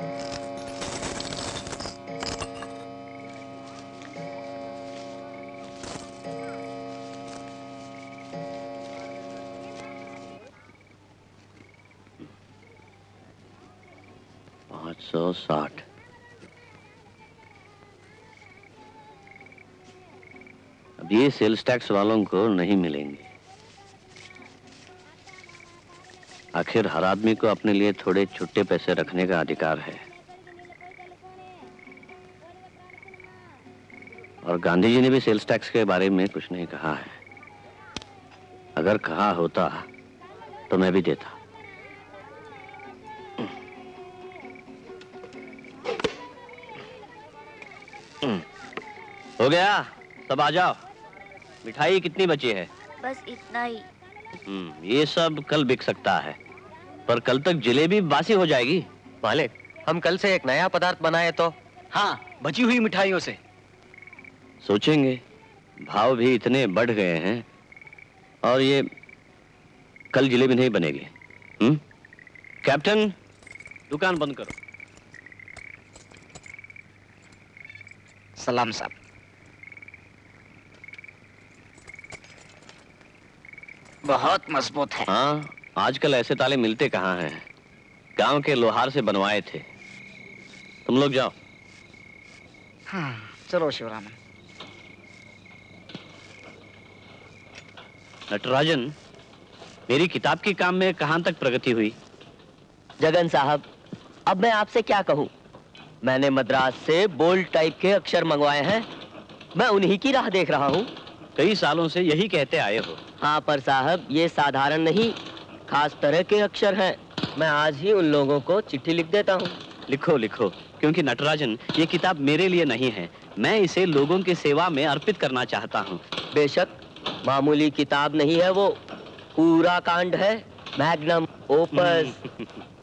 $560। अब ये sales tax वालों को नहीं मिलेंगे। आखिर हर आदमी को अपने लिए थोड़े छुट्टे पैसे रखने का अधिकार है। और गांधी जी ने भी सेल्स टैक्स के बारे में कुछ नहीं कहा है। अगर कहा होता तो मैं भी देता। हो गया, सब आ जाओ। मिठाई कितनी बची है? बस इतना ही। ये सब कल बिक सकता है, पर कल तक जलेबी बासी हो जाएगी। मालिक, हम कल से एक नया पदार्थ बनाए तो? हाँ, बची हुई मिठाइयों से। सोचेंगे, भाव भी इतने बढ़ गए हैं और ये कल जलेबी नहीं बनेगी। कैप्टन, दुकान बंद करो। सलाम साहब। बहुत मजबूत है। हाँ, आजकल ऐसे ताले मिलते कहाँ हैं? गांव के लोहार से बनवाए थे। तुम लोग जाओ। हाँ, चलो शिवरामन। नटराजन, मेरी किताब के काम में कहां तक प्रगति हुई? जगन साहब, अब मैं आपसे क्या कहूँ? मैंने मद्रास से बोल्ड टाइप के अक्षर मंगवाए हैं। मैं उन्हीं की राह देख रहा हूँ। कई सालों से यही कहते आए हो। हाँ, पर साहब ये साधारण नहीं, खास तरह के अक्षर हैं। मैं आज ही उन लोगों को चिट्ठी लिख देता हूँ। लिखो लिखो, क्योंकि नटराजन, ये किताब मेरे लिए नहीं है। मैं इसे लोगों की सेवा में अर्पित करना चाहता हूँ। बेशक, मामूली किताब नहीं है वो, पूरा कांड है, मैग्नम ओपस।